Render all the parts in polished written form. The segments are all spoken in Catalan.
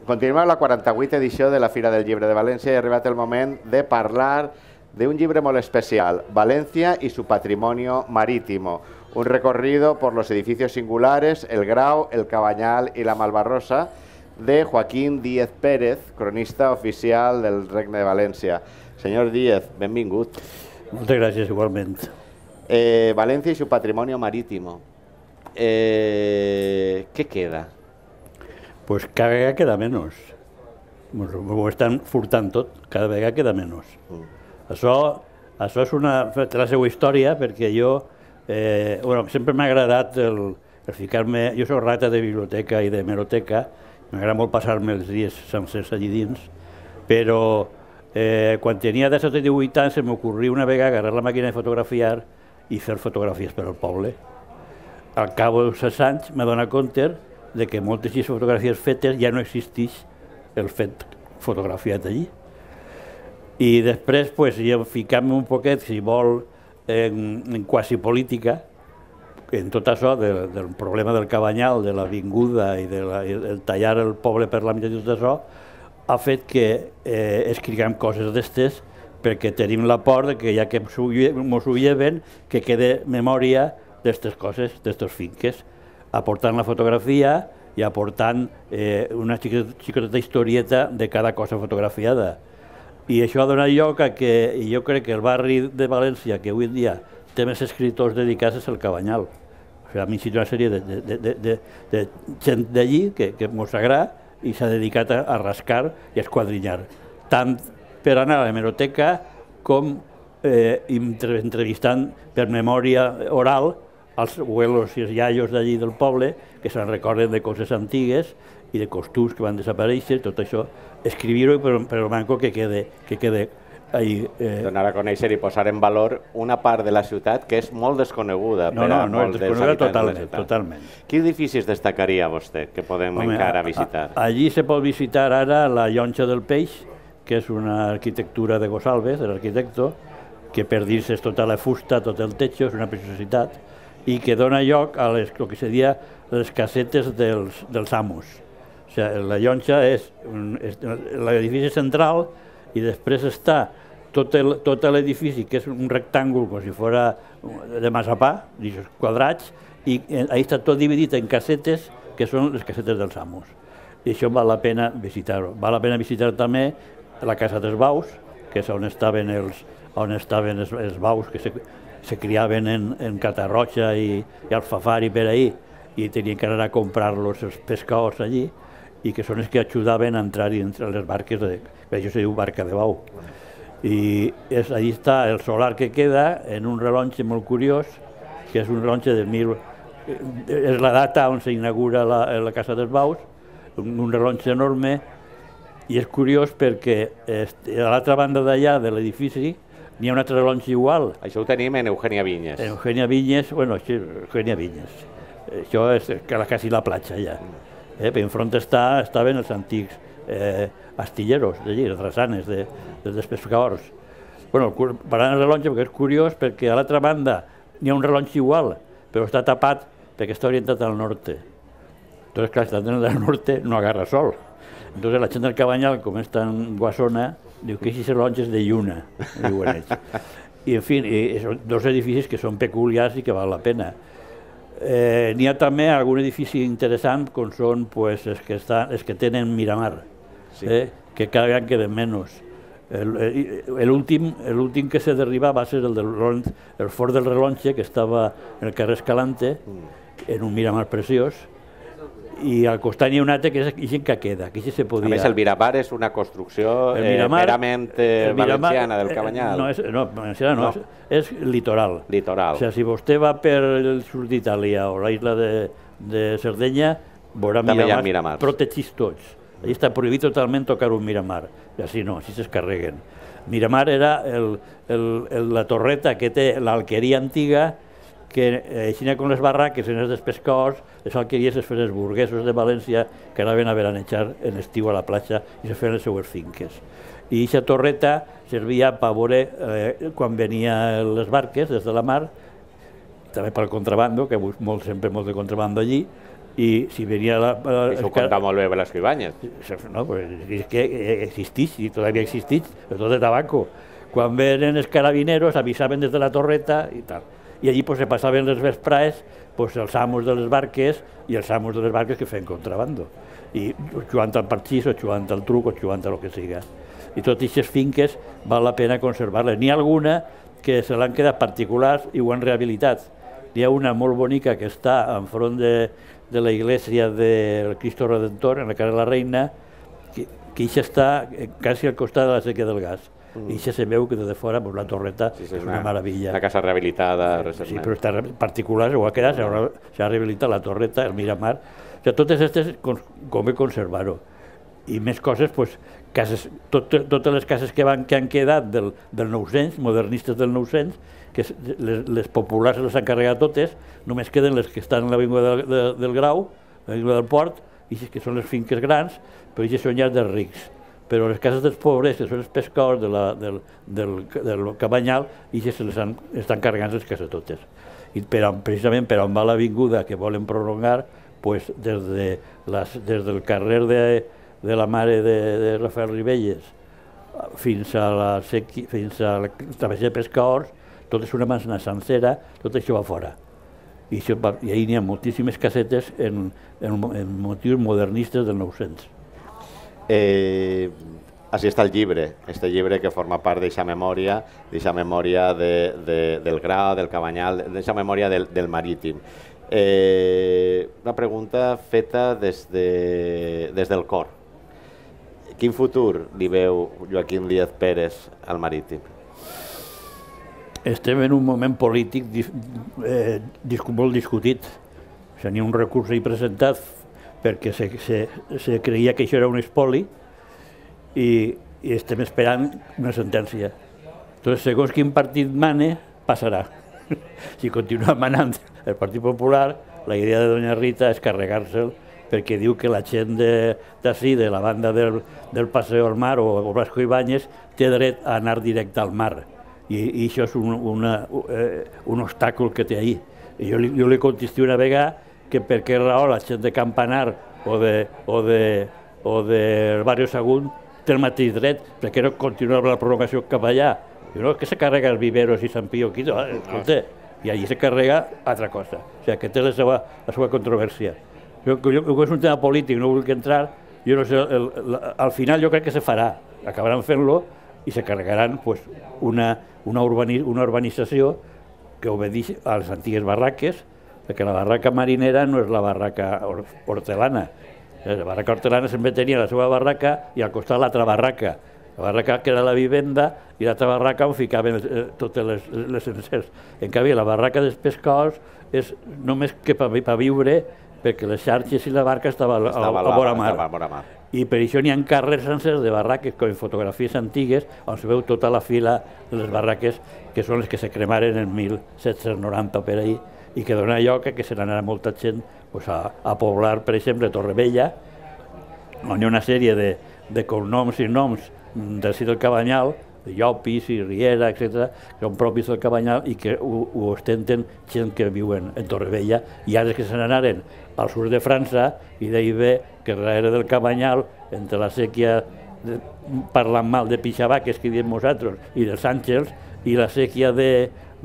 Continuem la 48a edició de la Fira del Llibre de València i ha arribat el moment de parlar d'un llibre molt especial, Valencia y su patrimonio marítimo, un recorrido por los edificios singulares, el Grau, el Cabanyal y la Malvarrosa, de Joaquín Díez Pérez, cronista oficial del Regne de València. Senyor Díez, benvingut. Moltes gràcies, igualment. Valencia y su patrimonio marítimo. ¿Qué queda? Pues cada vegada queda menys. Ho estan furtant tot, cada vegada queda menys. Això és la seva història, perquè jo sempre m'ha agradat el ficar-me... Jo soc rata de biblioteca i de hemeroteca, m'agrada molt passar-me els dies sencers allí dins, però quan tenia 17 o 18 anys se m'ocorria una vegada agarrar la màquina de fotografiar i fer fotografies per al poble. Al cap de 6 anys m'adono compte de que moltes de les fotografies fetes ja no existeix el fet fotografiat allí. I després, jo ficant-me un poquet, si vol, en quasi política, en tot això del problema del Cabanyal, de l'avinguda i del tallar el poble per la meitat i tot això, ha fet que escriguem coses d'estes perquè tenim la por que ja que ens ho lleven, que quede memòria d'aquestes coses, d'aquestes finques, aportant la fotografia i aportant una xicoteta historieta de cada cosa fotografiada. I això ha donat lloc a que jo crec que el barri de València, que avui en dia té més escriptors dedicats, és el Cabanyal. A mi hi ha una sèrie de gent d'allí que ens agrada i s'ha dedicat a rascar i a esquadrinyar, tant per anar a l'hemeroteca com entrevistant per memòria oral els abuelos i els iaios d'allí del poble que se'n recorden de coses antigues i de costums que van desaparèixer, tot això, escriure-ho però manco que quede ahí. Donar a conèixer i posar en valor una part de la ciutat que és molt desconeguda per a molts dels habitants de la ciutat. Totalment. Quins edificis destacaria vostè que podem encara visitar? Allí se pot visitar ara la Llonja del Peix, que és una arquitectura de Gosalves, de l'arquitecto, que per dir-se és tota la fusta, tot el techo, és una preciositat, i que dona lloc a el que seria les casetes dels amos. O sigui, la Llonja és l'edifici central i després està tot l'edifici, que és un rectàngul com si fos de massapà, quadrats, i ahí està tot dividit en casetes, que són les casetes dels amos. I això val la pena visitar-ho. Val la pena visitar també la Casa dels Baus, que és on estaven els baus que se criaven en Catarroja i Alfafar i per ahí, i tenien que anar a comprar-los els pescadors allí, i que són els que ajudaven a entrar entre les barques, per això se diu barca de bau. I allí està el solar que queda en un rellotge molt curiós, que és un rellotge de és la data on s'inaugura la Casa dels Baus, un rellotge enorme, i és curiós perquè a l'altra banda d'allà de l'edifici n'hi ha un altre rellotge igual. Això ho tenim en Eugènia Vinyes. En Eugènia Vinyes, Eugènia Vinyes. Això és quasi la platja ja. Enfront estaven els antics astilleros d'allí, les drassanes dels pescadors. Parlant del rellotge, perquè és curiós, perquè a l'altra banda n'hi ha un rellotge igual, però està tapat perquè està orientat al nord. Entonces, clar, si està al nord no agarra sol. Entonces la gent del Cabanyal, com és tan guasona, diu que aquest rellotge és de lluna, diuen ells. I, en fi, són dos edificis que són peculiars i que val la pena. N'hi ha també algun edifici interessant, com són els que tenen Miramar, que cada vegada queden menys. L'últim que s'ha d'arribar va ser el Fort del Rellotge, que estava en el carrer Escalante, en un Miramar preciós, i al costat n'hi ha un altre que és aquest que queda. A més, el Miramar és una construcció merament valenciana del Cabanyal. No, valenciana no, és litoral. O sigui, si vostè va per el sud d'Itàlia o la isla de Sardenya, veurà Miramar protegits tots. Allí està prohibit totalment tocar un Miramar. I així no, així s'escarreguen. Miramar era la torreta que té l'alqueria antiga, que així com les barraques en els pescadors, les alqueries es feien els burguesos de València que anaven a veranejar en estiu a la platja i se feien les seues finques. I aquesta torreta servia per veure quan venien les barques des de la mar, també pel contrabando, que sempre molt de contrabando allí, i si venia Això ho conta molt bé Velasco Ibáñez. No, pues és que existeix, i todavía existeix, sobretot de tabaco. Quan venen els carabineros avisaven des de la torreta i tal. I allí pues, se passaven les vesprades pues, els amos de les barques i els amos de les barques que feien contrabando. I jugant al parxís o jugant al truc o jugant a lo que siga. I totes aquestes finques val la pena conservar-les. N'hi ha alguna que se l'han quedat particulars i ho han rehabilitat. N'hi ha una molt bonica que està enfront de la iglesia del Cristo Redentor, en la carrer de la Reina, que això està quasi al costat de la sèquia del gas. I això se veu que des de fora pues, la torreta és una meravella. Una casa rehabilitada recentment. Sí, però està particular, ho ha quedat, s'ha rehabilitat la torreta, el Miramar. O sigui, totes aquestes com conservar-ho. I més coses, pues, cases, totes les cases que han quedat del 900, modernistes del 900, que les populars les han carregat totes, només queden les que estan a l'avinguda del Grau, l'avinguda del Port, i que són les finques grans, però això són llars dels rics. Però les cases dels pobres, que són els pescadors del Cabanyal, i que se les estan carregant les cases totes. I precisament per on va l'avinguda que volen prolongar, pues, des del carrer de la mare de Rafael Ribelles fins a la travessia de pescadors, tot és una manzana sencera, tot això va fora. I ahir n'hi ha moltíssimes casetes en motius modernistes del 900. Així està el llibre, este llibre que forma part d'aquesta memòria del Grau, del Cabanyal, d'aquesta memòria del Marítim. Una pregunta feta des del cor. Quin futur li veu Joaquim Díaz Pérez al Marítim? Estem en un moment polític molt discutit. N'hi ha un recurs ahí presentat perquè se creia que això era un espoli i estem esperant una sentència. Entonces, segons quin partit mane, passarà. Si continua manant el Partit Popular, la idea de doña Rita és carregar-se'l perquè diu que la gent d'ací, de la banda del Paseo al Mar o Velasco Ibáñez, té dret a anar directe al mar. I això és un obstacle que té ahí. Jo li contesté una vegada que per què raó la gent de Campanar o del barri Sagunt té el mateix dret, perquè no continua la prolongació cap allà. Diu, no, que se carrega els viveros i Sant Pío Quito, i allí se carrega altra cosa. O sigui, que té la seva controvèrsia. És un tema polític, no vull entrar, jo no sé, al final jo crec que se farà, acabaran fent-lo i se carregaran una urbanització que obedeix a les antigues barraques, perquè la barraca marinera no és la barraca hortelana. La barraca hortelana sempre tenia la seva barraca i al costat l'altra barraca. La barraca que era la vivenda i l'altra barraca on ficaven totes les encers. En canvi, la barraca dels pescadors és només que per viure, perquè les xarxes i la barca estaven a vora mar. I per això n'hi ha carrers sencers de barraques, com en fotografies antigues, on se veu tota la fila de les barraques, que són les que se cremaren en 1790 per ahir, i que dona lloc que se n'anarà molta gent a poblar, per exemple, Torrevella, on hi ha una sèrie de cognoms i noms d'ací del Cabanyal, de Llopis i Riera, etc., que són propis del Cabanyal i que ho ostenten gent que viuen en Torrevella, i ara que se n'anaren al sud de França, i d'ahir ve que darrere del Cabanyal, entre la sèquia, parlant mal de Pixabaques, que diem nosaltres, i dels Àngels, i la sèquia de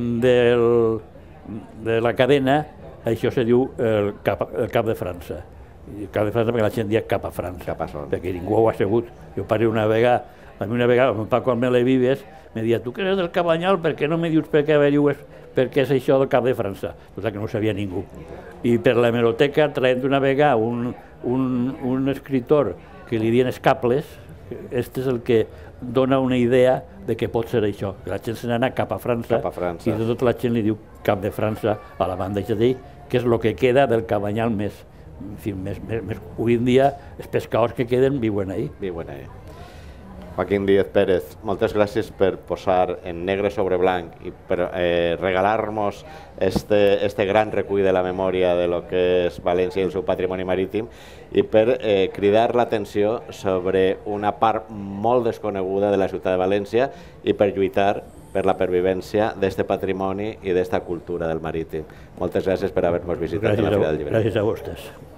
la cadena, això se diu el Cap de França. El Cap de França perquè la gent dia cap a França, perquè ningú ho ha sabut. Jo paré una vegada, amb Paco Almela i Vives, me deia, tu que eres del Cabanyal, per què no me dius per què averigues per què és això del Cap de França? Tota que no ho sabia ningú. I per l'hemeroteca, traient una vegada un escritor que li diuen Escaples, este és el que dona una idea de què pot ser això. La gent se n'anà cap a França i de tota la gent li diu Cap de França a la banda d'ell, que és el que queda del Cabanyal més. Avui en dia els pescadors que queden viuen ahí. Joaquim Díaz Pérez, moltes gràcies per posar en negre sobre blanc i per regalar-nos este gran recull de la memòria de lo que és València i el seu patrimoni marítim i per cridar l'atenció sobre una part molt desconeguda de la ciutat de València i per lluitar per la pervivència d'este patrimoni i d'esta cultura del marítim. Moltes gràcies per haver-nos visitat a la Fira del Llibre. Gràcies a vostès.